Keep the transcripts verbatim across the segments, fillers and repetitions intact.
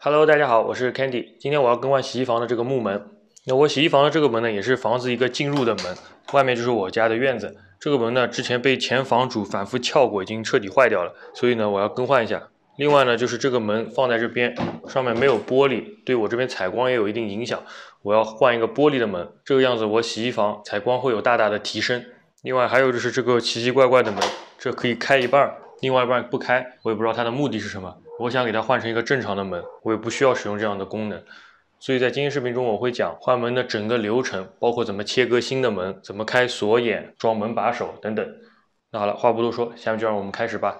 Hello， 大家好，我是 Candy。今天我要更换洗衣房的这个木门。那我洗衣房的这个门呢，也是房子一个进入的门，外面就是我家的院子。这个门呢，之前被前房主反复撬过，已经彻底坏掉了，所以呢，我要更换一下。另外呢，就是这个门放在这边，上面没有玻璃，对我这边采光也有一定影响。我要换一个玻璃的门，这个样子我洗衣房采光会有大大的提升。另外还有就是这个奇奇怪怪的门，这可以开一半，另外一半不开，我也不知道它的目的是什么。我想给它换成一个正常的门，我也不需要使用这样的功能。所以在今天视频中我会讲换门的整个流程，包括怎么切割新的门，怎么开锁眼、装门把手等等。那好了，话不多说，下面就让我们开始吧。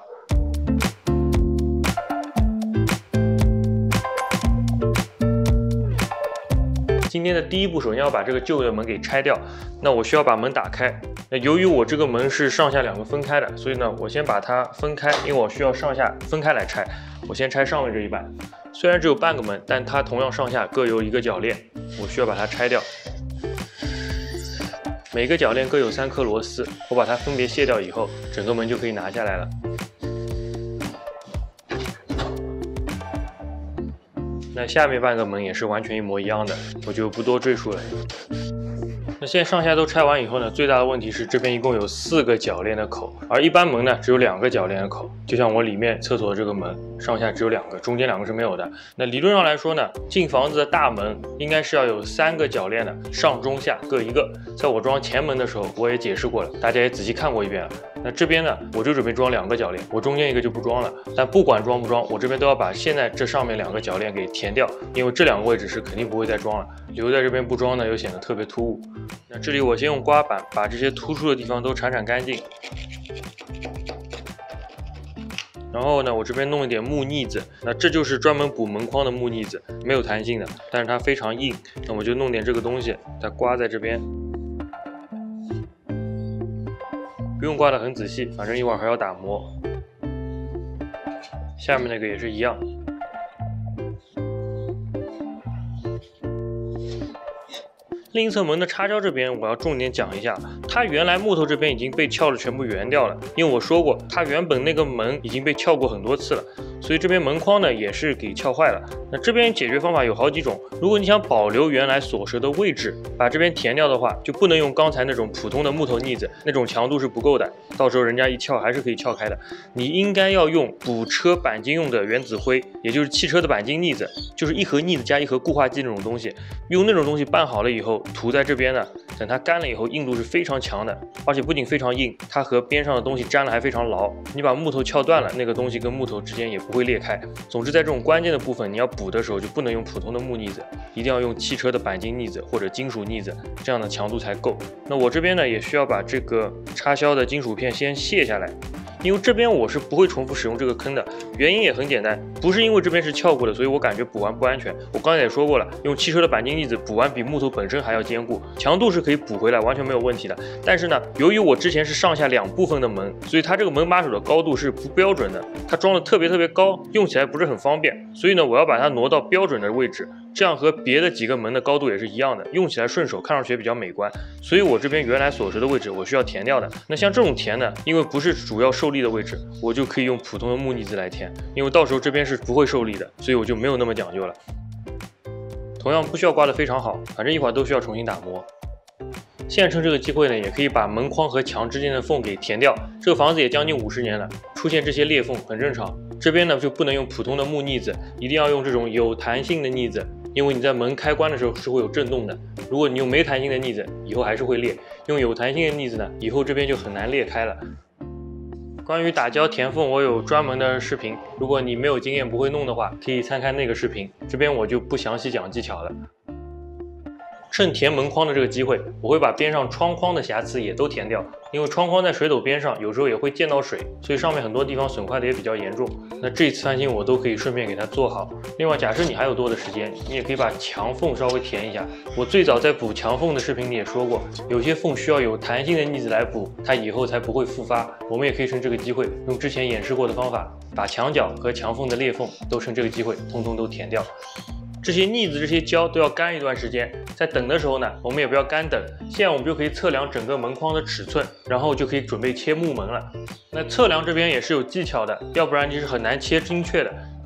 今天的第一步，首先要把这个旧的门给拆掉。那我需要把门打开。那由于我这个门是上下两个分开的，所以呢，我先把它分开，因为我需要上下分开来拆。我先拆上面这一半，虽然只有半个门，但它同样上下各有一个铰链，我需要把它拆掉。每个铰链各有三颗螺丝，我把它分别卸掉以后，整个门就可以拿下来了。那下面半个门也是完全一模一样的，我就不多赘述了。那现在上下都拆完以后呢，最大的问题是这边一共有四个铰链的口，而一般门呢只有两个铰链的口，就像我里面厕所的这个门，上下只有两个，中间两个是没有的。那理论上来说呢，进房子的大门应该是要有三个铰链的，上中下各一个。在我装前门的时候，我也解释过了，大家也仔细看过一遍了。那这边呢，我就准备装两个铰链，我中间一个就不装了。但不管装不装，我这边都要把现在这上面两个铰链给填掉，因为这两个位置是肯定不会再装了，留在这边不装呢，又显得特别突兀。那这里我先用刮板把这些突出的地方都铲铲干净，然后呢，我这边弄一点木腻子，那这就是专门补门框的木腻子，没有弹性的，但是它非常硬，那我就弄点这个东西，再刮在这边，不用刮得很仔细，反正一会儿还要打磨。下面那个也是一样。另一侧门的插销这边，我要重点讲一下，它原来木头这边已经被撬的全部圆掉了，因为我说过，它原本那个门已经被撬过很多次了，所以这边门框呢也是给撬坏了。那这边解决方法有好几种，如果你想保留原来锁舌的位置，把这边填掉的话，就不能用刚才那种普通的木头腻子，那种强度是不够的，到时候人家一撬还是可以撬开的。你应该要用补车钣金用的原子灰，也就是汽车的钣金腻子，就是一盒腻子加一盒固化剂那种东西，用那种东西拌好了以后涂在这边呢，等它干了以后硬度是非常强的，而且不仅非常硬，它和边上的东西粘了还非常牢，你把木头撬断了，那个东西跟木头之间也不会裂开。总之在这种关键的部分，你要补的时候就不能用普通的木腻子，一定要用汽车的钣金腻子或者金属腻子，这样的强度才够。那我这边呢也需要把这个插销的金属片先卸下来，因为这边我是不会重复使用这个坑的，原因也很简单，不是因为这边是撬过的，所以我感觉补完不安全。我刚才也说过了，用汽车的钣金腻子补完比木头本身还要坚固，强度是可以补回来，完全没有问题的。但是呢，由于我之前是上下两部分的门，所以它这个门把手的高度是不标准的，它装的特别特别高，用起来不是很方便。所以呢，我要把它挪到标准的位置，这样和别的几个门的高度也是一样的，用起来顺手，看上去也比较美观。所以我这边原来锁舌的位置我需要填掉的。那像这种填呢，因为不是主要受力的位置，我就可以用普通的木腻子来填，因为到时候这边是不会受力的，所以我就没有那么讲究了。同样不需要刮得非常好，反正一会儿都需要重新打磨。现在趁这个机会呢，也可以把门框和墙之间的缝给填掉。这个房子也将近五十年了，出现这些裂缝很正常。这边呢就不能用普通的木腻子，一定要用这种有弹性的腻子，因为你在门开关的时候是会有震动的。如果你用没弹性的腻子，以后还是会裂；用有弹性的腻子呢，以后这边就很难裂开了。关于打胶填缝，我有专门的视频，如果你没有经验不会弄的话，可以参看那个视频，这边我就不详细讲技巧了。趁填门框的这个机会，我会把边上窗框的瑕疵也都填掉，因为窗框在水斗边上有时候也会溅到水，所以上面很多地方损坏的也比较严重。那这次翻新我都可以顺便给它做好。另外，假设你还有多的时间，你也可以把墙缝稍微填一下。我最早在补墙缝的视频里也说过，有些缝需要有弹性的腻子来补，它以后才不会复发。我们也可以趁这个机会，用之前演示过的方法，把墙角和墙缝的裂缝都趁这个机会通通都填掉。这些腻子、这些胶都要干一段时间，在等的时候呢，我们也不要干等，现在我们就可以测量整个门框的尺寸，然后就可以准备切木门了。那测量这边也是有技巧的，要不然你是很难切精确的。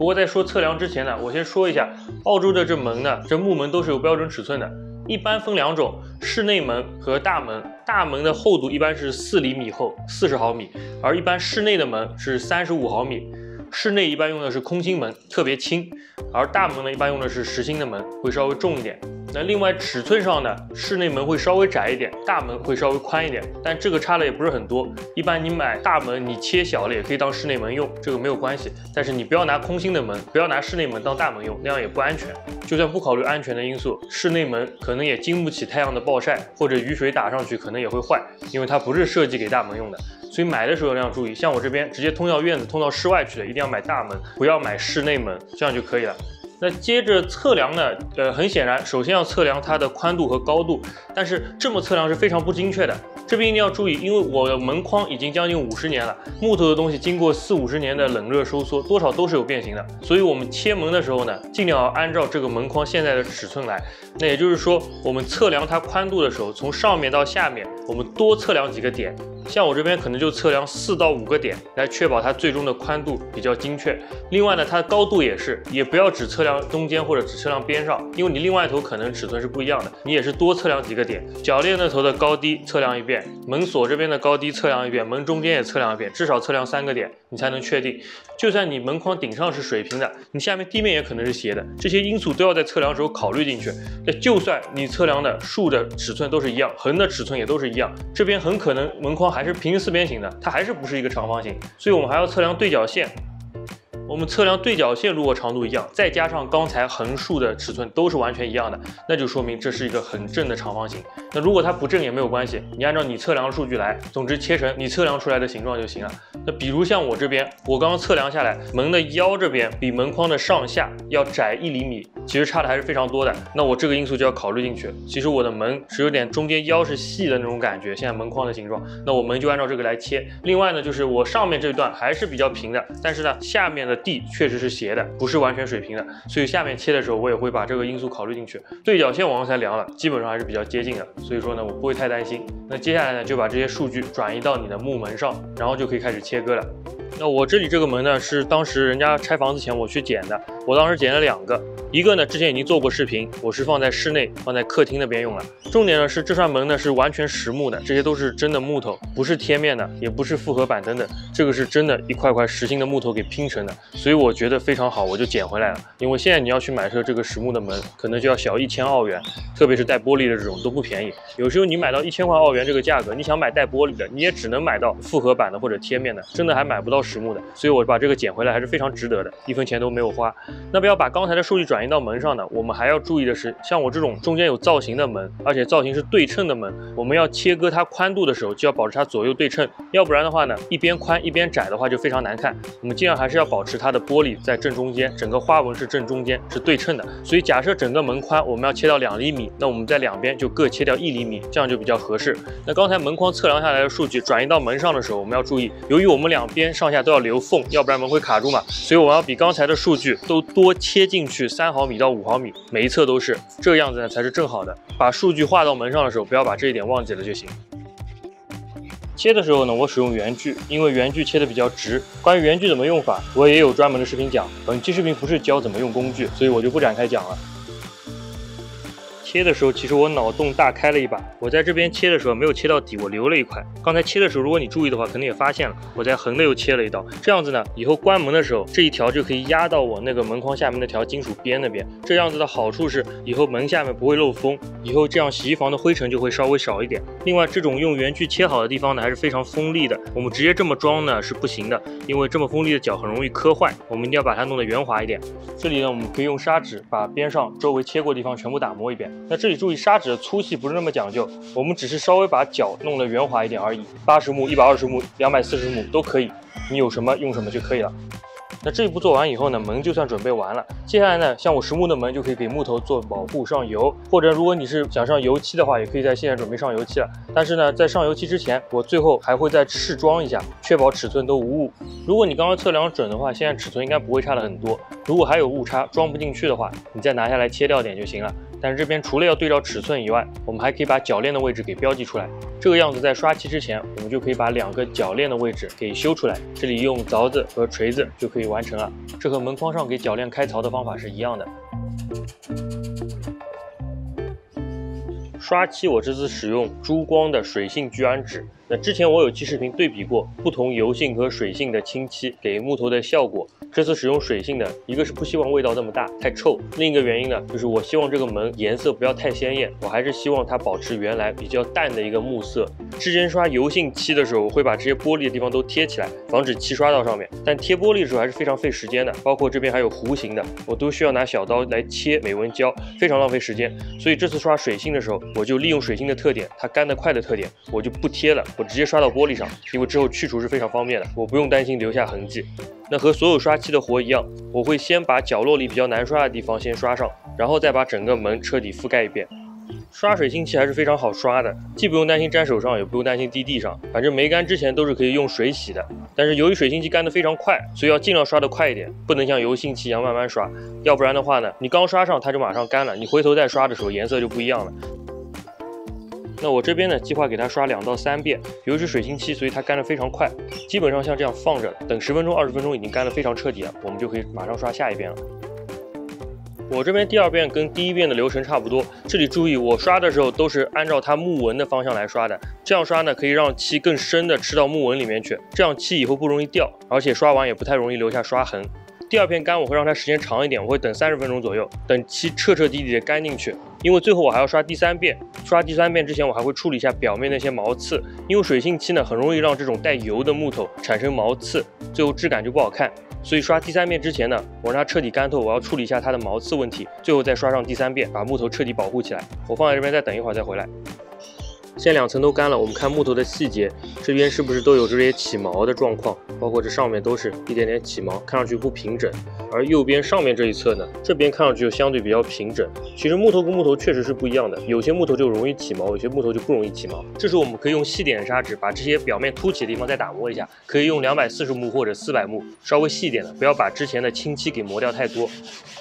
不过在说测量之前呢，我先说一下，澳洲的这门呢，这木门都是有标准尺寸的，一般分两种，室内门和大门。大门的厚度一般是四厘米厚，四十毫米，而一般室内的门是三十五毫米。室内一般用的是空心门，特别轻，而大门呢一般用的是实心的门，会稍微重一点。那另外尺寸上呢，室内门会稍微窄一点，大门会稍微宽一点，但这个差的也不是很多。一般你买大门，你切小了也可以当室内门用，这个没有关系。但是你不要拿空心的门，不要拿室内门当大门用，那样也不安全。就算不考虑安全的因素，室内门可能也经不起太阳的暴晒，或者雨水打上去可能也会坏，因为它不是设计给大门用的。所以买的时候要注意，像我这边直接通到院子、通到室外去的，一定要买大门，不要买室内门，这样就可以了。那接着测量呢，呃，很显然，首先要测量它的宽度和高度，但是这么测量是非常不精确的。这边一定要注意，因为我的门框已经将近五十年了，木头的东西经过四五十年的冷热收缩，多少都是有变形的。所以我们切门的时候呢，尽量要按照这个门框现在的尺寸来。那也就是说，我们测量它宽度的时候，从上面到下面，我们多测量几个点。像我这边可能就测量四到五个点，来确保它最终的宽度比较精确。另外呢，它的高度也是，也不要只测量中间或者只测量边上，因为你另外一头可能尺寸是不一样的，你也是多测量几个点。铰链那头的高低测量一遍，门锁这边的高低测量一遍，门中间也测量一遍，至少测量三个点，你才能确定。就算你门框顶上是水平的，你下面地面也可能是斜的，这些因素都要在测量时候考虑进去。那就算你测量的竖的尺寸都是一样，横的尺寸也都是一样，这边很可能门框还是平行四边形的，它还是不是一个长方形，所以我们还要测量对角线。我们测量对角线如果长度一样，再加上刚才横竖的尺寸都是完全一样的，那就说明这是一个很正的长方形。那如果它不正也没有关系，你按照你测量的数据来，总之切成你测量出来的形状就行了。那比如像我这边，我刚刚测量下来，门的腰这边比门框的上下要窄一厘米，其实差的还是非常多的。那我这个因素就要考虑进去。其实我的门是有点中间腰是细的那种感觉，现在门框的形状，那我们就按照这个来切。另外呢，就是我上面这段还是比较平的，但是呢，下面的地确实是斜的，不是完全水平的，所以下面切的时候我也会把这个因素考虑进去。对角线我刚才量了，基本上还是比较接近的，所以说呢，我不会太担心。那接下来呢，就把这些数据转移到你的木门上，然后就可以开始切割了。那我这里这个门呢，是当时人家拆房子前我去剪的，我当时剪了两个，一个呢之前已经做过视频，我是放在室内，放在客厅那边用了。重点呢是这扇门呢是完全实木的，这些都是真的木头，不是贴面的，也不是复合板等等，这个是真的一块块实心的木头给拼成的，所以我觉得非常好，我就捡回来了。因为现在你要去买车这个实木的门，可能就要小一千澳元，特别是带玻璃的这种都不便宜。有时候你买到一千块澳元这个价格，你想买带玻璃的，你也只能买到复合板的或者贴面的，真的还买不到实木的。所以我把这个捡回来还是非常值得的，一分钱都没有花。那不要把刚才的数据转移到门上呢，我们还要注意的是，像我这种中间有造型的门，而且造型是对称的门，我们要切割它宽度的时候，就要保持它左右对称，要不然的话呢，一边宽一边窄的话就非常难看。我们尽量还是要保持它的玻璃在正中间，整个花纹是正中间，是对称的。所以假设整个门宽我们要切到两厘米，那我们在两边就各切掉一厘米，这样就比较合适。那刚才门框测量下来的数据转移到门上的时候，我们要注意，由于我们两边上下都要留缝，要不然门会卡住嘛，所以我们要比刚才的数据都多切进去三毫米到五毫米，每一侧都是这个样子呢，才是正好的。把数据画到门上的时候，不要把这一点忘记了就行。切的时候呢，我使用圆锯，因为圆锯切的比较直。关于圆锯怎么用法，我也有专门的视频讲。本期视频不是教怎么用工具，所以我就不展开讲了。切的时候，其实我脑洞大开了一把。我在这边切的时候没有切到底，我留了一块。刚才切的时候，如果你注意的话，可能也发现了，我在横的又切了一刀。这样子呢，以后关门的时候，这一条就可以压到我那个门框下面那条金属边那边。这样子的好处是，以后门下面不会漏风，以后这样洗衣房的灰尘就会稍微少一点。另外，这种用圆锯切好的地方呢，还是非常锋利的。我们直接这么装呢是不行的，因为这么锋利的角很容易磕坏。我们一定要把它弄得圆滑一点。这里呢，我们可以用砂纸把边上周围切过的地方全部打磨一遍。那这里注意，砂纸的粗细不是那么讲究，我们只是稍微把角弄得圆滑一点而已。八十目、一百二十目、两百四十目都可以，你有什么用什么就可以了。那这一步做完以后呢，门就算准备完了。接下来呢，像我实木的门就可以给木头做保护，上油，或者如果你是想上油漆的话，也可以在现在准备上油漆了。但是呢，在上油漆之前，我最后还会再试装一下，确保尺寸都无误。如果你刚刚测量准的话，现在尺寸应该不会差的很多。如果还有误差装不进去的话，你再拿下来切掉点就行了。 但是这边除了要对照尺寸以外，我们还可以把铰链的位置给标记出来。这个样子在刷漆之前，我们就可以把两个铰链的位置给修出来。这里用凿子和锤子就可以完成了。这和门框上给铰链开槽的方法是一样的。刷漆我这次使用珠光的水性聚氨酯。那之前我有期视频对比过不同油性和水性的清漆给木头的效果。这次使用水性的，一个是不希望味道那么大太臭，另一个原因呢，就是我希望这个门颜色不要太鲜艳，我还是希望它保持原来比较淡的一个木色。之前刷油性漆的时候，我会把这些玻璃的地方都贴起来，防止漆刷到上面。但贴玻璃的时候还是非常费时间的，包括这边还有弧形的，我都需要拿小刀来切美纹胶，非常浪费时间。所以这次刷水性的时候，我就利用水性的特点，它干得快的特点，我就不贴了，我直接刷到玻璃上，因为之后去除是非常方便的，我不用担心留下痕迹。那和所有刷漆的活一样，我会先把角落里比较难刷的地方先刷上，然后再把整个门彻底覆盖一遍。刷水性漆还是非常好刷的，既不用担心粘手上，也不用担心滴地上，反正没干之前都是可以用水洗的。但是由于水性漆干得非常快，所以要尽量刷得快一点，不能像油性漆一样慢慢刷，要不然的话呢，你刚刷上它就马上干了，你回头再刷的时候颜色就不一样了。那我这边呢，计划给它刷两到三遍，由于是水性漆，所以它干得非常快，基本上像这样放着，等十分钟、二十分钟已经干得非常彻底了，我们就可以马上刷下一遍了。我这边第二遍跟第一遍的流程差不多，这里注意，我刷的时候都是按照它木纹的方向来刷的，这样刷呢可以让漆更深的吃到木纹里面去，这样漆以后不容易掉，而且刷完也不太容易留下刷痕。第二遍干我会让它时间长一点，我会等三十分钟左右，等漆彻彻底底的干进去。因为最后我还要刷第三遍，刷第三遍之前我还会处理一下表面那些毛刺，因为水性漆呢很容易让这种带油的木头产生毛刺，最后质感就不好看。所以刷第三遍之前呢，我让它彻底干透，我要处理一下它的毛刺问题，最后再刷上第三遍，把木头彻底保护起来。我放在这边再等一会儿再回来。现在两层都干了，我们看木头的细节，这边是不是都有这些起毛的状况，包括这上面都是一点点起毛，看上去不平整。而右边上面这一侧呢，这边看上去就相对比较平整。其实木头跟木头确实是不一样的，有些木头就容易起毛，有些木头就不容易起毛。这时候我们可以用细点砂纸把这些表面凸起的地方再打磨一下，可以用两百四十目或者四百目，稍微细一点的，不要把之前的清漆给磨掉太多。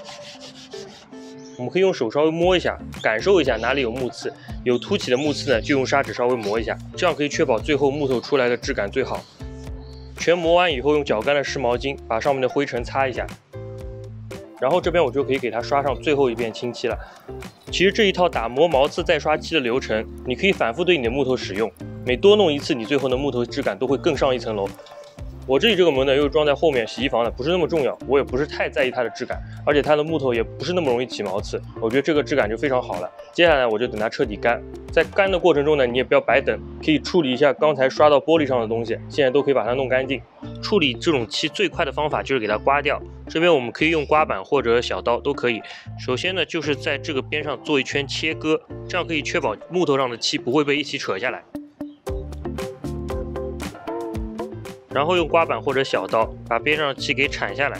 我们可以用手稍微摸一下，感受一下哪里有木刺，有凸起的木刺呢，就用砂纸稍微磨一下，这样可以确保最后木头出来的质感最好。全磨完以后，用脚干的湿毛巾把上面的灰尘擦一下，然后这边我就可以给它刷上最后一遍清漆了。其实这一套打磨毛刺再刷漆的流程，你可以反复对你的木头使用，每多弄一次，你最后的木头质感都会更上一层楼。我这里这个门呢又装在后面洗衣房的，不是那么重要，我也不是太在意它的质感，而且它的木头也不是那么容易起毛刺，我觉得这个质感就非常好了。接下来我就等它彻底干，在干的过程中呢，你也不要白等，可以处理一下刚才刷到玻璃上的东西，现在都可以把它弄干净。处理这种漆最快的方法就是给它刮掉，这边我们可以用刮板或者小刀都可以。首先呢，就是在这个边上做一圈切割，这样可以确保木头上的漆不会被一起扯下来。然后用刮板或者小刀把边上的漆给铲下来，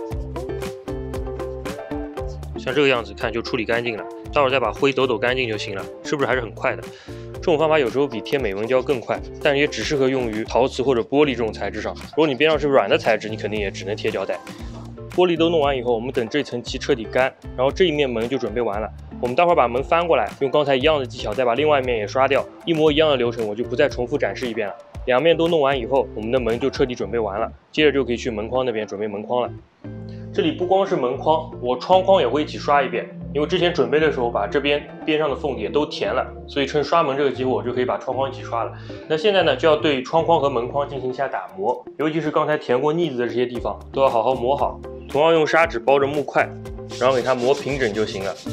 像这个样子看就处理干净了。待会儿再把灰抖抖干净就行了，是不是还是很快的？这种方法有时候比贴美纹胶更快，但也只适合用于陶瓷或者玻璃这种材质上。如果你边上是软的材质，你肯定也只能贴胶带。玻璃都弄完以后，我们等这层漆彻底干，然后这一面门就准备完了。我们待会儿把门翻过来，用刚才一样的技巧再把另外一面也刷掉，一模一样的流程，我就不再重复展示一遍了。两面都弄完以后，我们的门就彻底准备完了，接着就可以去门框那边准备门框了。这里不光是门框，我窗框也会一起刷一遍，因为之前准备的时候把这边边上的缝也都填了，所以趁刷门这个机会，我就可以把窗框一起刷了。那现在呢，就要对窗框和门框进行一下打磨，尤其是刚才填过腻子的这些地方，都要好好磨好。同样用砂纸包着木块，然后给它磨平整就行了。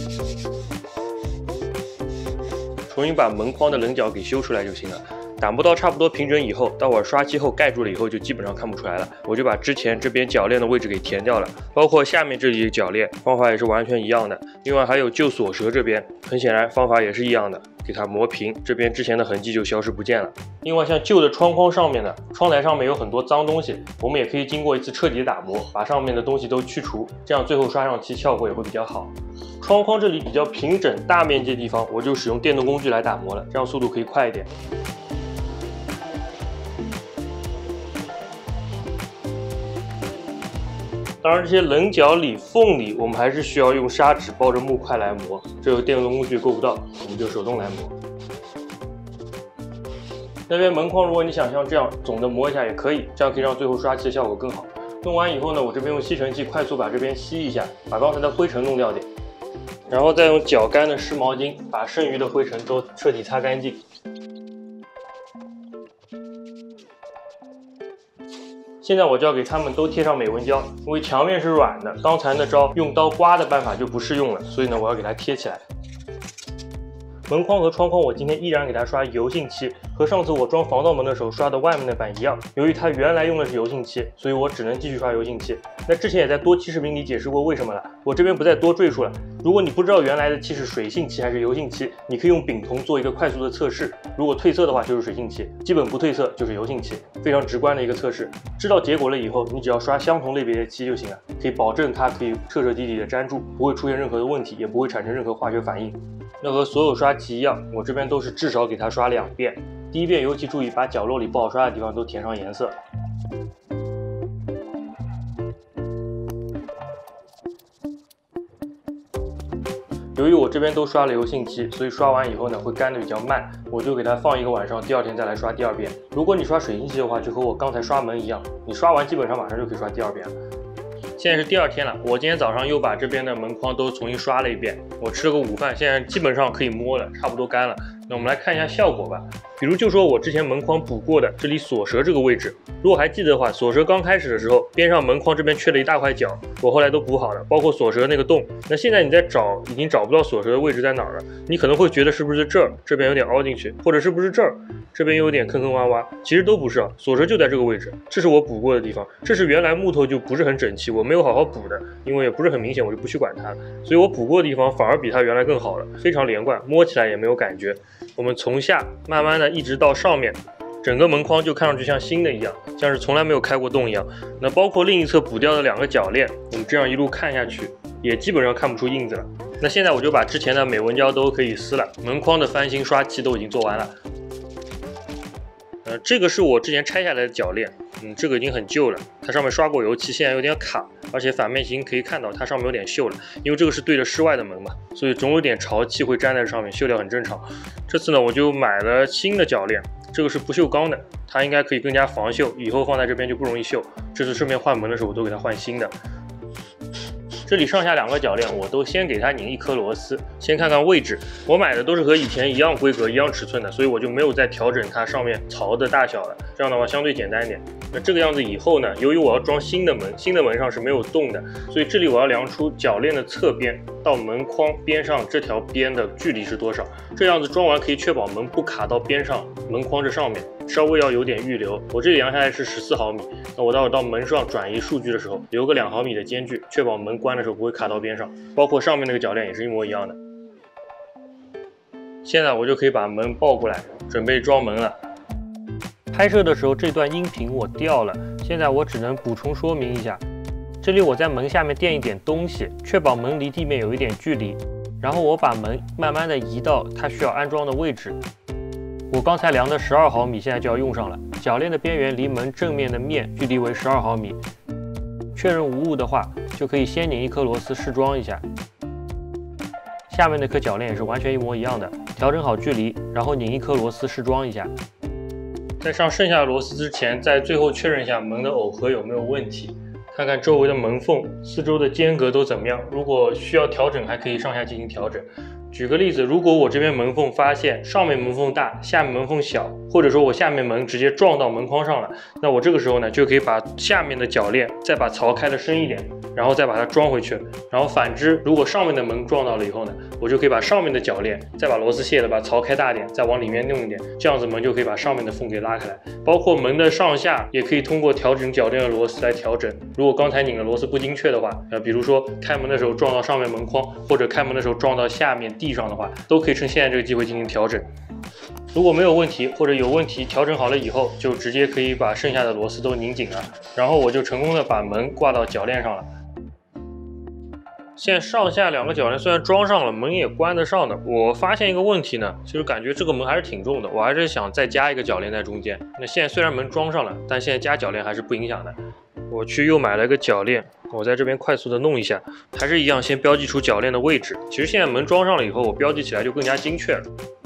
重新把门框的棱角给修出来就行了。打磨到差不多平整以后，待会儿刷漆后盖住了以后就基本上看不出来了。我就把之前这边铰链的位置给填掉了，包括下面这里的铰链，方法也是完全一样的。另外还有旧锁舌这边，很显然方法也是一样的，给它磨平，这边之前的痕迹就消失不见了。另外像旧的窗框上面呢，窗台上面有很多脏东西，我们也可以经过一次彻底的打磨，把上面的东西都去除，这样最后刷上漆效果也会比较好。窗框这里比较平整大面积的地方，我就使用电动工具来打磨了，这样速度可以快一点。 当然，这些棱角里、缝里，我们还是需要用砂纸包着木块来磨，这个电动工具够不到，我们就手动来磨。那边门框，如果你想像这样总的磨一下也可以，这样可以让最后刷漆的效果更好。弄完以后呢，我这边用吸尘器快速把这边吸一下，把刚才的灰尘弄掉点，然后再用脚干的湿毛巾把剩余的灰尘都彻底擦干净。现在我就要给它们都贴上美纹胶，因为墙面是软的，刚才那招用刀刮的办法就不适用了，所以呢，我要给它贴起来。门框和窗框我今天依然给它刷油性漆，和上次我装防盗门的时候刷的外面那版一样。由于它原来用的是油性漆，所以我只能继续刷油性漆。那之前也在多期视频里解释过为什么了，我这边不再多赘述了。如果你不知道原来的漆是水性漆还是油性漆，你可以用丙酮做一个快速的测试，如果褪色的话就是水性漆，基本不褪色就是油性漆，非常直观的一个测试。知道结果了以后，你只要刷相同类别的漆就行了，可以保证它可以彻彻底底的粘住，不会出现任何的问题，也不会产生任何化学反应。那和所有刷漆一样，我这边都是至少给它刷两遍。第一遍尤其注意把角落里不好刷的地方都填上颜色。由于我这边都刷了油性漆，所以刷完以后呢会干的比较慢，我就给它放一个晚上，第二天再来刷第二遍。如果你刷水性漆的话，就和我刚才刷门一样，你刷完基本上马上就可以刷第二遍了。现在是第二天了，我今天早上又把这边的门框都重新刷了一遍。我吃了个午饭，现在基本上可以摸了，差不多干了。那我们来看一下效果吧。比如就说我之前门框补过的这里锁舌这个位置，如果还记得的话，锁舌刚开始的时候，边上门框这边缺了一大块角，我后来都补好了，包括锁舌那个洞。那现在你在找，已经找不到锁舌的位置在哪儿了，你可能会觉得是不是这儿这边有点凹进去，或者是不是这儿这边又有点坑坑洼洼，其实都不是啊，锁舌就在这个位置，这是我补过的地方，这是原来木头就不是很整齐，我没有好好补的，因为也不是很明显，我就不去管它了，所以我补过的地方反而比它原来更好了，非常连贯，摸起来也没有感觉。我们从下慢慢的一直到上面，整个门框就看上去像新的一样，像是从来没有开过洞一样。那包括另一侧补掉的两个铰链，我们这样一路看下去，也基本上看不出印子了。那现在我就把之前的美纹胶都可以撕了，门框的翻新刷漆都已经做完了。呃，这个是我之前拆下来的铰链，嗯，这个已经很旧了，它上面刷过油漆，现在有点卡，而且反面型可以看到它上面有点锈了，因为这个是对着室外的门嘛，所以总有点潮气会粘在上面，锈掉很正常。这次呢，我就买了新的铰链，这个是不锈钢的，它应该可以更加防锈，以后放在这边就不容易锈。这次顺便换门的时候，我都给它换新的。这里上下两个铰链，我都先给它拧一颗螺丝，先看看位置。我买的都是和以前一样规格、一样尺寸的，所以我就没有再调整它上面槽的大小了。这样的话相对简单一点。那这个样子以后呢，由于我要装新的门，新的门上是没有洞的，所以这里我要量出铰链的侧边到门框边上这条边的距离是多少。这样子装完可以确保门不卡到边上门框这上面，稍微要有点预留。我这里量下来是十四毫米，那我到到门上转移数据的时候，留个两毫米的间距，确保门关的时候不会卡到边上。包括上面那个铰链也是一模一样的。现在我就可以把门抱过来，准备装门了。拍摄的时候这段音频我掉了，现在我只能补充说明一下。这里我在门下面垫一点东西，确保门离地面有一点距离，然后我把门慢慢的移到它需要安装的位置。我刚才量的十二毫米，现在就要用上了。铰链的边缘离门正面的面距离为十二毫米。确认无误的话，就可以先拧一颗螺丝试装一下。下面那颗铰链也是完全一模一样的，调整好距离，然后拧一颗螺丝试装一下。在上剩下的螺丝之前，在最后确认一下门的耦合有没有问题，看看周围的门缝、四周的间隔都怎么样。如果需要调整，还可以上下进行调整。举个例子，如果我这边门缝发现上面门缝大，下面门缝小，或者说我下面门直接撞到门框上了，那我这个时候呢，就可以把下面的铰链再把槽开的深一点，然后再把它装回去。然后反之，如果上面的门撞到了以后呢，我就可以把上面的铰链再把螺丝卸了，把槽开大点，再往里面弄一点，这样子门就可以把上面的缝给拉开来。包括门的上下也可以通过调整铰链的螺丝来调整。如果刚才拧的螺丝不精确的话，呃，比如说开门的时候撞到上面门框，或者开门的时候撞到下面地上的话，都可以趁现在这个机会进行调整。如果没有问题，或者有问题调整好了以后，就直接可以把剩下的螺丝都拧紧了，然后我就成功的把门挂到铰链上了。现在上下两个铰链虽然装上了，门也关得上的。我发现一个问题呢，就是感觉这个门还是挺重的，我还是想再加一个铰链在中间。那现在虽然门装上了，但现在加铰链还是不影响的。 我去又买了个铰链，我在这边快速的弄一下，还是一样，先标记出铰链的位置。其实现在门装上了以后，我标记起来就更加精确了。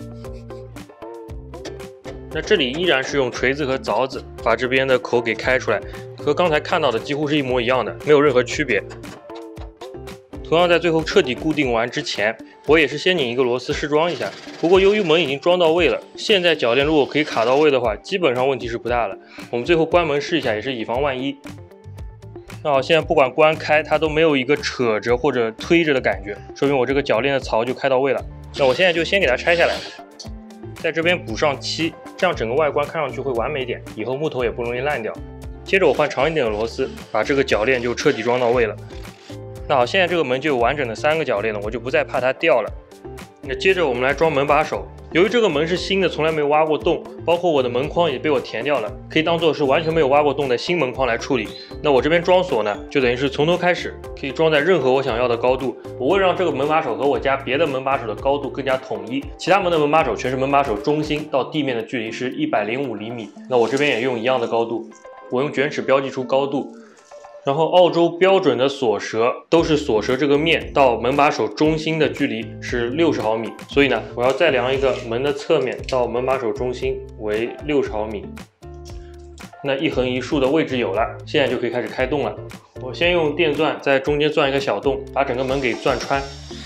那这里依然是用锤子和凿子把这边的口给开出来，和刚才看到的几乎是一模一样的，没有任何区别。同样在最后彻底固定完之前，我也是先拧一个螺丝试装一下。不过由于门已经装到位了，现在铰链如果可以卡到位的话，基本上问题是不大了。我们最后关门试一下，也是以防万一。那好，现在不管关开，它都没有一个扯着或者推着的感觉，说明我这个铰链的槽就开到位了。那我现在就先给它拆下来，在这边补上漆，这样整个外观看上去会完美点，以后木头也不容易烂掉。接着我换长一点的螺丝，把这个铰链就彻底装到位了。那好，现在这个门就有完整的三个铰链了，我就不再怕它掉了。那接着我们来装门把手。由于这个门是新的，从来没有挖过洞，包括我的门框也被我填掉了，可以当做是完全没有挖过洞的新门框来处理。那我这边装锁呢，就等于是从头开始，可以装在任何我想要的高度。我为了让这个门把手和我家别的门把手的高度更加统一，其他门的门把手全是门把手中心到地面的距离是一百零五厘米，那我这边也用一样的高度，我用卷尺标记出高度。然后澳洲标准的锁舌都是锁舌这个面到门把手中心的距离是六十毫米，所以呢，我要再量一个门的侧面到门把手中心为六十毫米。那一横一竖的位置有了，现在就可以开始开洞了。我先用电钻在中间钻一个小洞，把整个门给钻穿。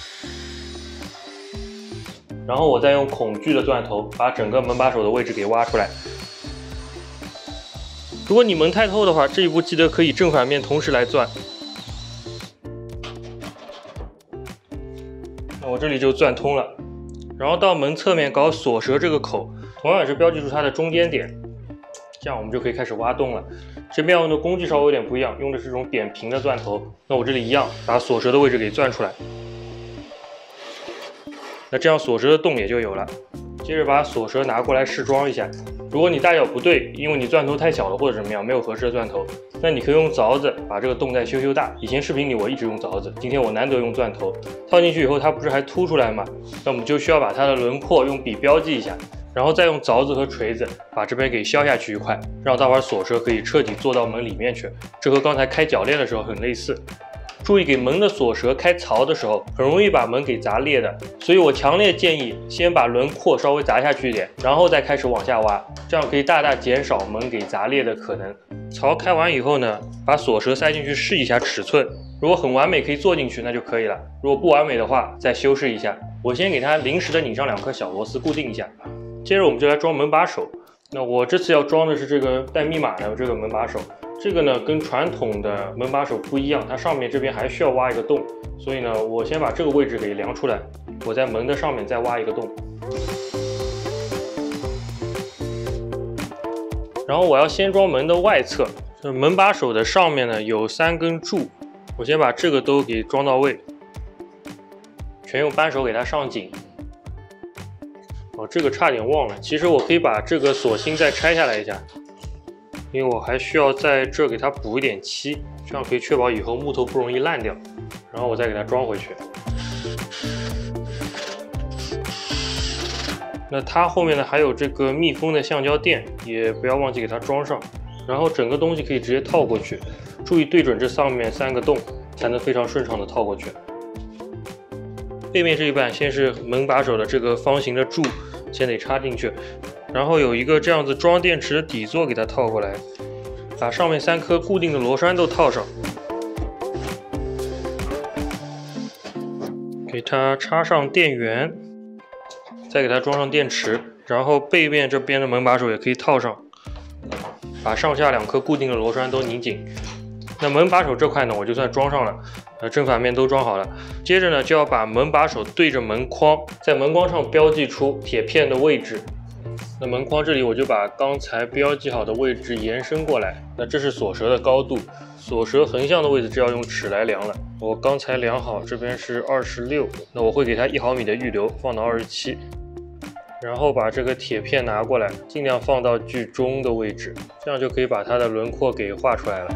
然后我再用孔距的钻头把整个门把手的位置给挖出来。如果你门太透的话，这一步记得可以正反面同时来钻。那我这里就钻通了，然后到门侧面搞锁舌这个口，同样也是标记出它的中间点，这样我们就可以开始挖洞了。这边用的工具稍微有点不一样，用的是这种扁平的钻头。那我这里一样，把锁舌的位置给钻出来。那这样锁舌的洞也就有了。接着把锁舌拿过来试装一下。如果你大小不对，因为你钻头太小了或者怎么样，没有合适的钻头，那你可以用凿子把这个洞再修修大。以前视频里我一直用凿子，今天我难得用钻头。套进去以后，它不是还凸出来吗？那我们就需要把它的轮廓用笔标记一下，然后再用凿子和锤子把这边给削下去一块，让大把锁舌可以彻底做到门里面去。这和刚才开铰链的时候很类似。注意给门的锁舌开槽的时候，很容易把门给砸裂的，所以我强烈建议先把轮廓稍微砸下去一点，然后再开始往下挖，这样可以大大减少门给砸裂的可能。槽开完以后呢，把锁舌塞进去试一下尺寸，如果很完美可以做进去那就可以了，如果不完美的话再修饰一下。我先给它临时的拧上两颗小螺丝固定一下，接着我们就来装门把手。那我这次要装的是这个带密码的这个门把手。这个呢跟传统的门把手不一样，它上面这边还需要挖一个洞，所以呢我先把这个位置给量出来，我在门的上面再挖一个洞。然后我要先装门的外侧，这门把手的上面呢有三根柱，我先把这个都给装到位，全用扳手给它上紧。哦，这个差点忘了，其实我可以把这个锁芯再拆下来一下。因为我还需要在这给它补一点漆，这样可以确保以后木头不容易烂掉。然后我再给它装回去。那它后面呢还有这个密封的橡胶垫，也不要忘记给它装上。然后整个东西可以直接套过去，注意对准这上面三个洞，才能非常顺畅的套过去。背面这一半先是门把手的这个方形的柱，先得插进去。然后有一个这样子装电池的底座给它套过来，把上面三颗固定的螺栓都套上，给它插上电源，再给它装上电池，然后背面这边的门把手也可以套上，把上下两颗固定的螺栓都拧紧。那门把手这块呢，我就算装上了，呃，正反面都装好了。接着呢，就要把门把手对着门框，在门框上标记出铁片的位置。那门框这里我就把刚才标记好的位置延伸过来，那这是锁舌的高度，锁舌横向的位置就要用尺来量了。我刚才量好，这边是二十六，那我会给它一毫米的预留，放到二十七，然后把这个铁片拿过来，尽量放到距中的位置，这样就可以把它的轮廓给画出来了。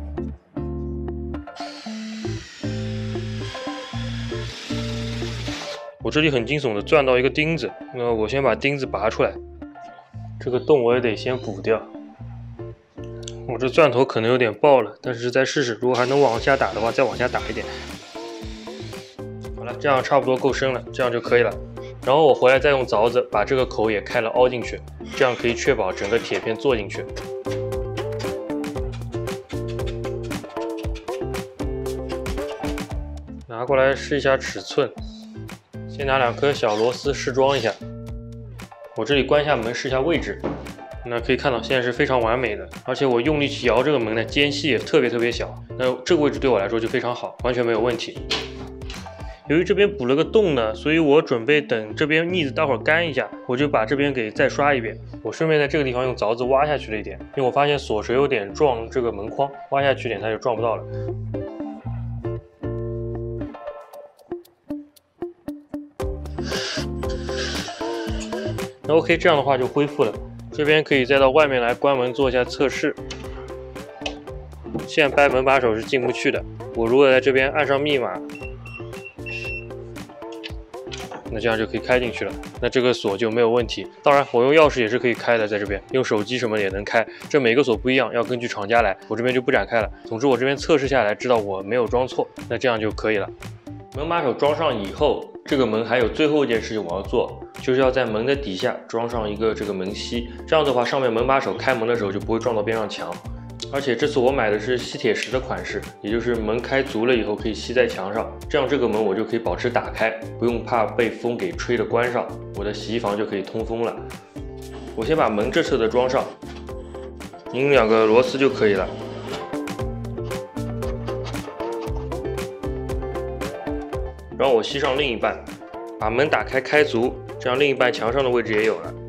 我这里很惊悚的钻到一个钉子，那我先把钉子拔出来。这个洞我也得先补掉， 我这钻头可能有点爆了，但是再试试，如果还能往下打的话，再往下打一点。好了，这样差不多够深了，这样就可以了。然后我回来再用凿子把这个口也开了凹进去，这样可以确保整个铁片坐进去。拿过来试一下尺寸，先拿两颗小螺丝试装一下。我这里关一下门试一下位置。 那可以看到，现在是非常完美的，而且我用力去摇这个门呢，间隙也特别特别小。那这个位置对我来说就非常好，完全没有问题。由于这边补了个洞呢，所以我准备等这边腻子待会儿干一下，我就把这边给再刷一遍。我顺便在这个地方用凿子挖下去了一点，因为我发现锁舌有点撞这个门框，挖下去点它就撞不到了。那 OK， 这样的话就恢复了。 这边可以再到外面来关门做一下测试。现在掰门把手是进不去的，我如果在这边按上密码，那这样就可以开进去了。那这个锁就没有问题。当然，我用钥匙也是可以开的，在这边用手机什么也能开。这每个锁不一样，要根据厂家来，我这边就不展开了。总之，我这边测试下来，知道我没有装错，那这样就可以了。门把手装上以后，这个门还有最后一件事情我要做。 就是要在门的底下装上一个这个门吸，这样的话上面门把手开门的时候就不会撞到边上墙。而且这次我买的是吸铁石的款式，也就是门开足了以后可以吸在墙上，这样这个门我就可以保持打开，不用怕被风给吹着关上，我的洗衣房就可以通风了。我先把门这侧的装上，拧两个螺丝就可以了。然后我吸上另一半，把门打开开足。 这样另一半墙上的位置也有了。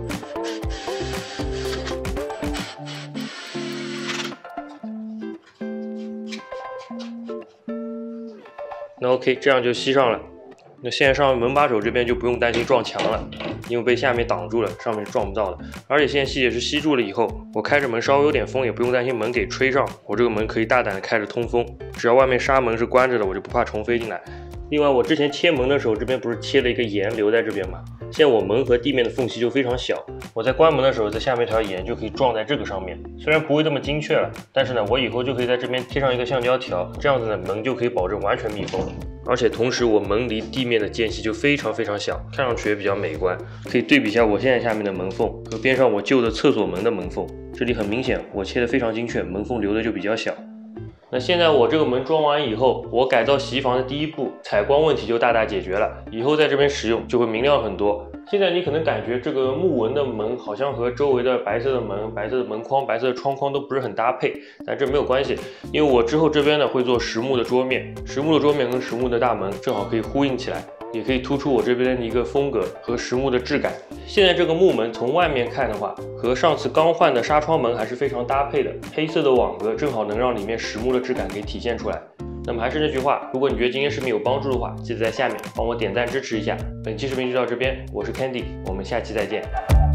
那 OK， 这样就吸上了。那现在上面门把手这边就不用担心撞墙了，因为被下面挡住了，上面是撞不到的。而且现在吸也是吸住了以后，我开着门稍微有点风，也不用担心门给吹上。我这个门可以大胆的开着通风，只要外面纱门是关着的，我就不怕虫飞进来。 另外，我之前切门的时候，这边不是切了一个沿留在这边吗？现在我门和地面的缝隙就非常小，我在关门的时候，在下面一条沿就可以撞在这个上面。虽然不会这么精确了，但是呢，我以后就可以在这边贴上一个橡胶条，这样子呢，门就可以保证完全密封。而且同时，我门离地面的间隙就非常非常小，看上去也比较美观。可以对比一下我现在下面的门缝和边上我旧的厕所门的门缝，这里很明显我切的非常精确，门缝留的就比较小。 那现在我这个门装完以后，我改造洗衣房的第一步，采光问题就大大解决了。以后在这边使用就会明亮很多。现在你可能感觉这个木纹的门好像和周围的白色的门、白色的门框、白色的窗框都不是很搭配，但这没有关系，因为我之后这边呢会做实木的桌面，实木的桌面跟实木的大门正好可以呼应起来。 也可以突出我这边的一个风格和实木的质感。现在这个木门从外面看的话，和上次刚换的纱窗门还是非常搭配的。黑色的网格正好能让里面实木的质感给体现出来。那么还是那句话，如果你觉得今天视频有帮助的话，记得在下面帮我点赞支持一下。本期视频就到这边，我是 Candy， 我们下期再见。